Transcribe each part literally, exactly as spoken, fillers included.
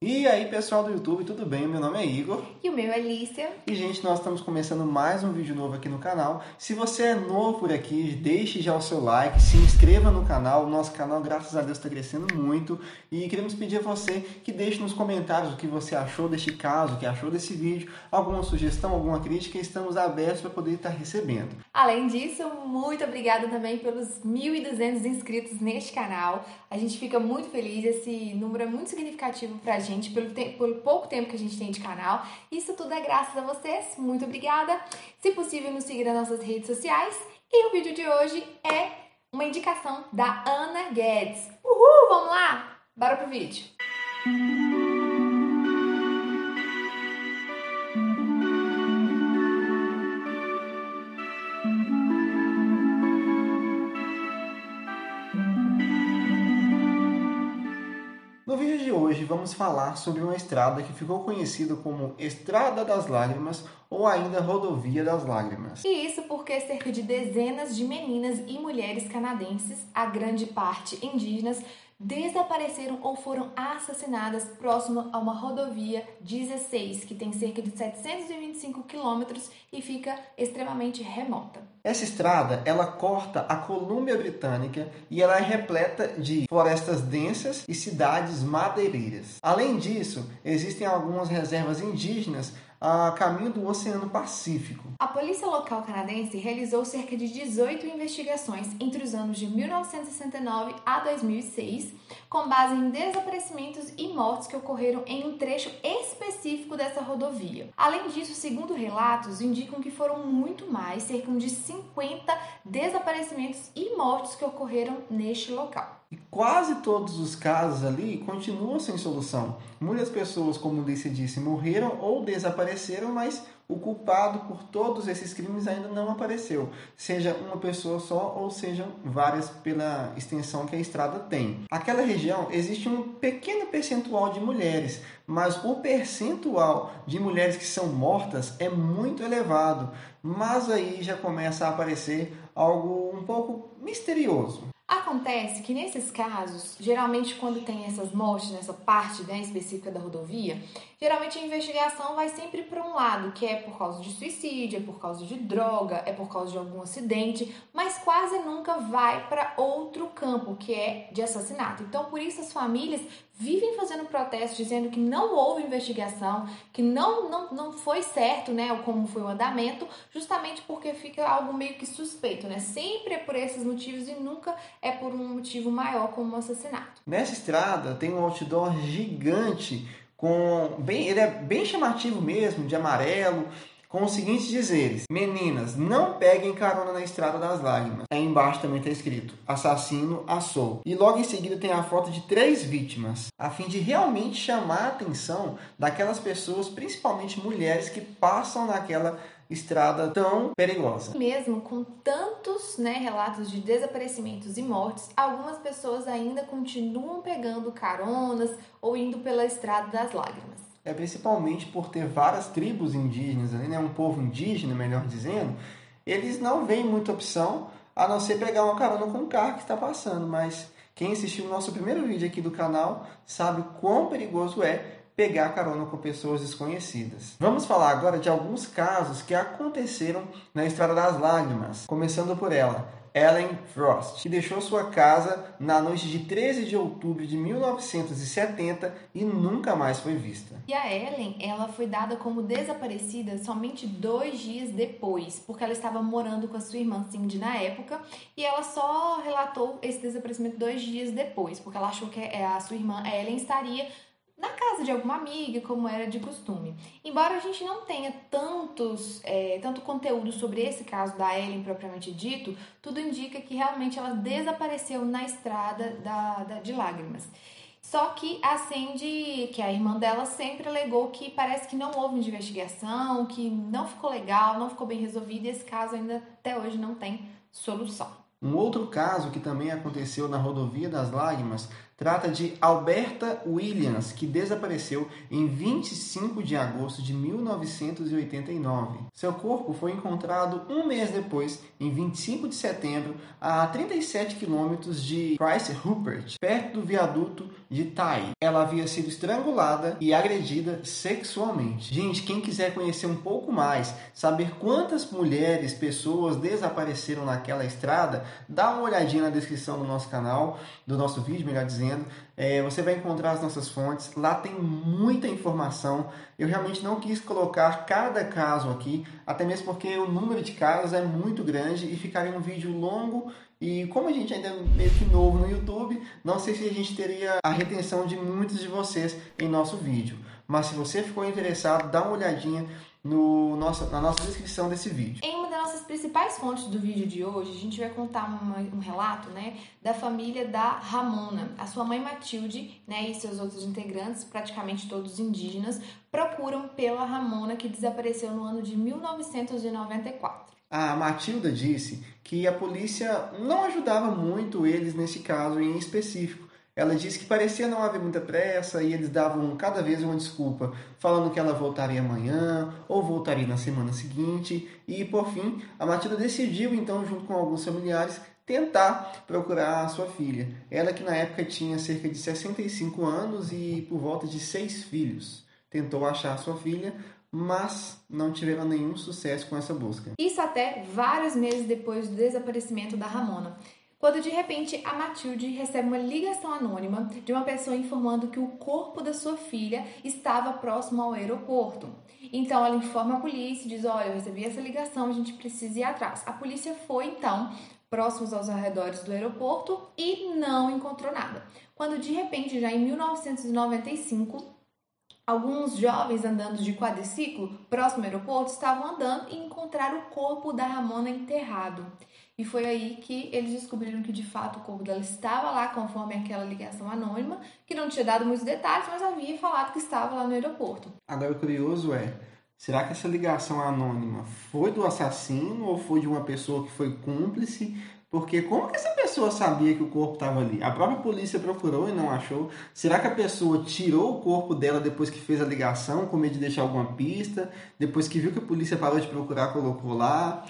E aí, pessoal do YouTube, tudo bem? Meu nome é Igor. E o meu é Lícia. E, gente, nós estamos começando mais um vídeo novo aqui no canal. Se você é novo por aqui, deixe já o seu like, se inscreva no canal. O nosso canal, graças a Deus, está crescendo muito. E queremos pedir a você que deixe nos comentários o que você achou deste caso, o que achou desse vídeo, alguma sugestão, alguma crítica. Estamos abertos para poder estar recebendo. Além disso, muito obrigada também pelos mil e duzentos inscritos neste canal. A gente fica muito feliz, esse número é muito significativo pra gente. Pelo, te- pelo pouco tempo que a gente tem de canal. Isso tudo é graças a vocês. Muito obrigada. Se possível, nos siga nas nossas redes sociais. E o vídeo de hoje é uma indicação da Ana Guedes. Uhul! Vamos lá? Bora pro vídeo. No vídeo de hoje vamos falar sobre uma estrada que ficou conhecida como Estrada das Lágrimas ou ainda Rodovia das Lágrimas. E isso porque cerca de dezenas de meninas e mulheres canadenses, a grande parte indígenas, desapareceram ou foram assassinadas próximo a uma rodovia dezesseis, que tem cerca de setecentos e vinte e cinco quilômetros e fica extremamente remota. Essa estrada, ela corta a Colômbia Britânica e ela é repleta de florestas densas e cidades madeireiras. Além disso, existem algumas reservas indígenas a caminho do Oceano Pacífico. A polícia local canadense realizou cerca de dezoito investigações entre os anos de mil novecentos e sessenta e nove a dois mil e seis, com base em desaparecimentos e mortes que ocorreram em um trecho específico dessa rodovia. Além disso, segundo relatos, indicam que foram muito mais, cerca de cinquenta desaparecimentos e mortes que ocorreram neste local. E quase todos os casos ali continuam sem solução. Muitas pessoas, como Lícia disse, morreram ou desapareceram, mas o culpado por todos esses crimes ainda não apareceu. Seja uma pessoa só ou sejam várias pela extensão que a estrada tem. Aquela região existe um pequeno percentual de mulheres, mas o percentual de mulheres que são mortas é muito elevado. Mas aí já começa a aparecer algo um pouco misterioso. Acontece que nesses casos, geralmente quando tem essas mortes nessa parte, né, específica da rodovia, geralmente a investigação vai sempre para um lado, que é por causa de suicídio, é por causa de droga, é por causa de algum acidente, mas quase nunca vai para outro campo, que é de assassinato. Então, por isso as famílias vivem fazendo protestos dizendo que não houve investigação, que não, não, não foi certo, né, como foi o andamento, justamente porque fica algo meio que suspeito, né? Sempre é por esses motivos e nunca é por um motivo maior como um assassinato. Nessa estrada tem um outdoor gigante, com bem, ele é bem chamativo mesmo, de amarelo, com os seguintes dizeres: meninas, não peguem carona na Estrada das Lágrimas. Aí embaixo também está escrito: assassino assou. E logo em seguida tem a foto de três vítimas, a fim de realmente chamar a atenção daquelas pessoas, principalmente mulheres, que passam naquela estrada tão perigosa. Mesmo com tantos, né, relatos de desaparecimentos e mortes, algumas pessoas ainda continuam pegando caronas ou indo pela Estrada das Lágrimas. É principalmente por ter várias tribos indígenas ali, né, um povo indígena, melhor dizendo, eles não veem muita opção a não ser pegar uma carona com o carro que está passando, mas quem assistiu o nosso primeiro vídeo aqui do canal sabe quão perigoso é pegar carona com pessoas desconhecidas. Vamos falar agora de alguns casos que aconteceram na Estrada das Lágrimas, começando por ela, Ellen Frost, que deixou sua casa na noite de treze de outubro de mil novecentos e setenta e nunca mais foi vista. E a Ellen, ela foi dada como desaparecida somente dois dias depois, porque ela estava morando com a sua irmã Cindy na época, e ela só relatou esse desaparecimento dois dias depois, porque ela achou que a sua irmã Ellen estaria na casa de alguma amiga, como era de costume. Embora a gente não tenha tantos, é, tanto conteúdo sobre esse caso da Ellen propriamente dito, tudo indica que realmente ela desapareceu na estrada da, da, de Lágrimas. Só que a Cindy, que é a irmã dela, sempre alegou que parece que não houve investigação, que não ficou legal, não ficou bem resolvido, e esse caso ainda até hoje não tem solução. Um outro caso que também aconteceu na Rodovia das Lágrimas Trata de Alberta Williams, que desapareceu em vinte e cinco de agosto de mil novecentos e oitenta e nove. Seu corpo foi encontrado um mês depois, em vinte e cinco de setembro, a trinta e sete quilômetros de Price Rupert, perto do viaduto de Tay. Ela havia sido estrangulada e agredida sexualmente. Gente, quem quiser conhecer um pouco mais, saber quantas mulheres, pessoas desapareceram naquela estrada, dá uma olhadinha na descrição do nosso canal, do nosso vídeo, melhor dizendo. É, você vai encontrar as nossas fontes, lá tem muita informação. Eu realmente não quis colocar cada caso aqui, até mesmo porque o número de casos é muito grande e ficaria um vídeo longo. E como a gente ainda é meio que novo no YouTube, não sei se a gente teria a retenção de muitos de vocês em nosso vídeo. Mas se você ficou interessado, dá uma olhadinha no nosso, na nossa descrição desse vídeo. Em uma das nossas principais fontes do vídeo de hoje, a gente vai contar uma, um relato, né, da família da Ramona. A sua mãe Matilde, né, e seus outros integrantes, praticamente todos indígenas, procuram pela Ramona, que desapareceu no ano de mil novecentos e noventa e quatro. A Matilda disse que a polícia não ajudava muito eles nesse caso em específico. Ela disse que parecia não haver muita pressa e eles davam cada vez uma desculpa, falando que ela voltaria amanhã ou voltaria na semana seguinte. E, por fim, a Matilda decidiu, então, junto com alguns familiares, tentar procurar a sua filha. Ela que na época tinha cerca de sessenta e cinco anos e por volta de seis filhos. Tentou achar a sua filha, mas não tiveram nenhum sucesso com essa busca. Isso até vários meses depois do desaparecimento da Ramona, quando de repente a Matilde recebe uma ligação anônima de uma pessoa informando que o corpo da sua filha estava próximo ao aeroporto. Então ela informa a polícia e diz: olha, eu recebi essa ligação, a gente precisa ir atrás. A polícia foi então próximos aos arredores do aeroporto e não encontrou nada. Quando de repente, já em mil novecentos e noventa e cinco, alguns jovens andando de quadriciclo próximo ao aeroporto estavam andando e encontraram o corpo da Ramona enterrado. E foi aí que eles descobriram que, de fato, o corpo dela estava lá, conforme aquela ligação anônima, que não tinha dado muitos detalhes, mas havia falado que estava lá no aeroporto. Agora, o curioso é, será que essa ligação anônima foi do assassino ou foi de uma pessoa que foi cúmplice? Porque como que essa pessoa sabia que o corpo estava ali? A própria polícia procurou e não achou. Será que a pessoa tirou o corpo dela depois que fez a ligação, com medo de deixar alguma pista? Depois que viu que a polícia parou de procurar, colocou lá?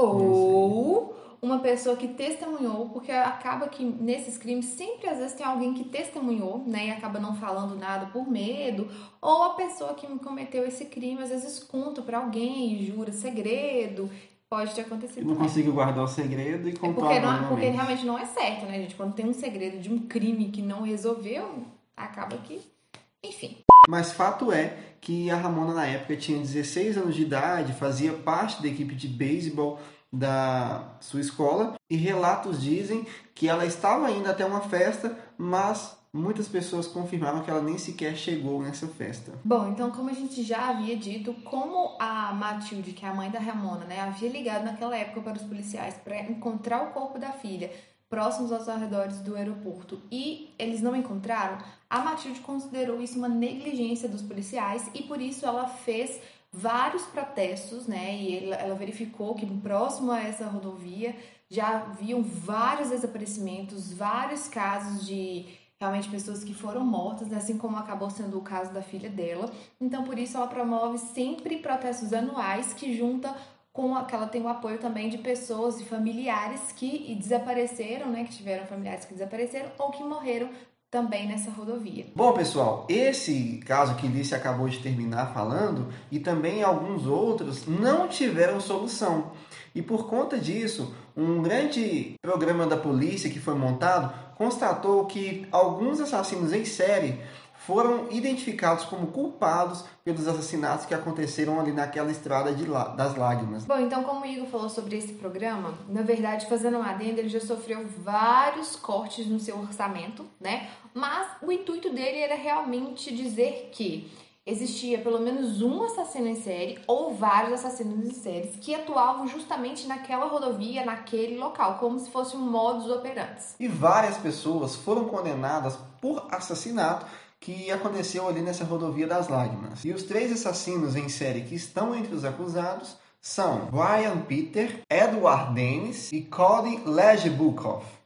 Ou uma pessoa que testemunhou, porque acaba que nesses crimes sempre às vezes tem alguém que testemunhou, né, e acaba não falando nada por medo, ou a pessoa que cometeu esse crime às vezes conta para alguém e jura segredo. Pode ter acontecido. Eu não também. consigo guardar o segredo e contar. É porque, não, porque realmente não é certo, né, gente? Quando tem um segredo de um crime que não resolveu, acaba que... Enfim. Mas fato é que a Ramona na época tinha dezesseis anos de idade, fazia parte da equipe de beisebol da sua escola e relatos dizem que ela estava indo até uma festa, mas muitas pessoas confirmaram que ela nem sequer chegou nessa festa. Bom, então como a gente já havia dito, como a Matilde, que é a mãe da Ramona, né, havia ligado naquela época para os policiais para encontrar o corpo da filha próximos aos arredores do aeroporto e eles não encontraram, a Matilde considerou isso uma negligência dos policiais e por isso ela fez vários protestos, né? E ela verificou que próximo a essa rodovia já haviam vários desaparecimentos, vários casos de realmente pessoas que foram mortas, assim como acabou sendo o caso da filha dela. Então, por isso, ela promove sempre protestos anuais que junta com a, que ela tem o apoio também de pessoas e familiares que desapareceram, né? Que tiveram familiares que desapareceram ou que morreram também nessa rodovia. Bom, pessoal, esse caso que Lícia acabou de terminar falando e também alguns outros não tiveram solução. E por conta disso, um grande programa da polícia que foi montado constatou que alguns assassinos em série foram identificados como culpados pelos assassinatos que aconteceram ali naquela estrada de lá, das lágrimas. Bom, então como o Igor falou sobre esse programa, na verdade, fazendo um adendo, ele já sofreu vários cortes no seu orçamento, né? Mas o intuito dele era realmente dizer que existia pelo menos um assassino em série ou vários assassinos em série que atuavam justamente naquela rodovia, naquele local, como se fosse um modus operandi. E várias pessoas foram condenadas por assassinato que aconteceu ali nessa rodovia das lágrimas. E os três assassinos em série que estão entre os acusados são Brian Peter, Edward Dennis e Cody Legebukov.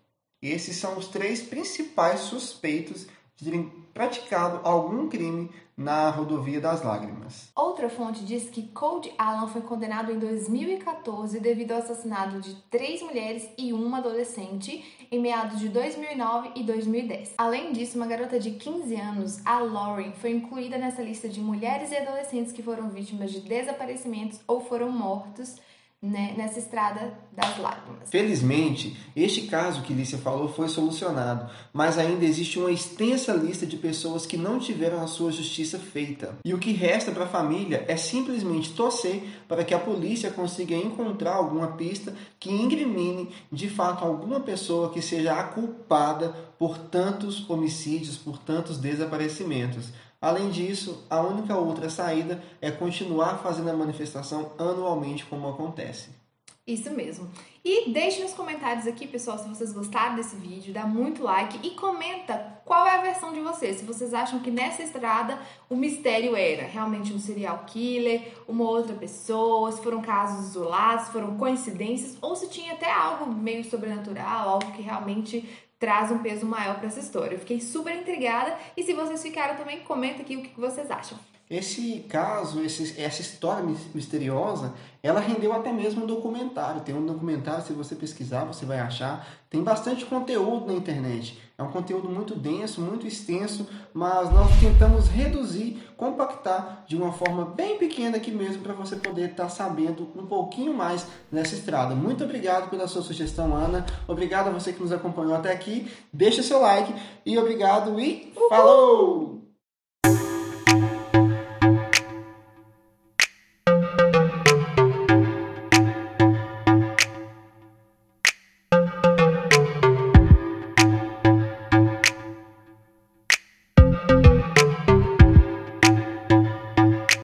Esses são os três principais suspeitos de terem praticado algum crime na rodovia das Lágrimas. Outra fonte diz que Cody Allen foi condenado em dois mil e quatorze devido ao assassinato de três mulheres e uma adolescente em meados de dois mil e nove e dois mil e dez. Além disso, uma garota de quinze anos, a Lauren, foi incluída nessa lista de mulheres e adolescentes que foram vítimas de desaparecimentos ou foram mortos, né, nessa estrada das lágrimas. Felizmente, este caso que Lícia falou foi solucionado, mas ainda existe uma extensa lista de pessoas que não tiveram a sua justiça feita. E o que resta para a família é simplesmente torcer para que a polícia consiga encontrar alguma pista que incrimine de fato alguma pessoa que seja a culpada por tantos homicídios, por tantos desaparecimentos. Além disso, a única outra saída é continuar fazendo a manifestação anualmente como acontece. Isso mesmo. E deixe nos comentários aqui, pessoal, se vocês gostaram desse vídeo, dá muito like e comenta qual é a versão de vocês. Se vocês acham que nessa estrada o mistério era realmente um serial killer, uma outra pessoa, se foram casos isolados, se foram coincidências, ou se tinha até algo meio sobrenatural, algo que realmente traz um peso maior para essa história. Eu fiquei super intrigada e se vocês ficaram também, comenta aqui o que vocês acham. Esse caso, esse, essa história misteriosa, ela rendeu até mesmo um documentário. Tem um documentário, se você pesquisar, você vai achar. Tem bastante conteúdo na internet. É um conteúdo muito denso, muito extenso, mas nós tentamos reduzir, compactar de uma forma bem pequena aqui mesmo, para você poder estar sabendo um pouquinho mais nessa estrada. Muito obrigado pela sua sugestão, Ana. Obrigado a você que nos acompanhou até aqui. Deixa seu like e obrigado e falou!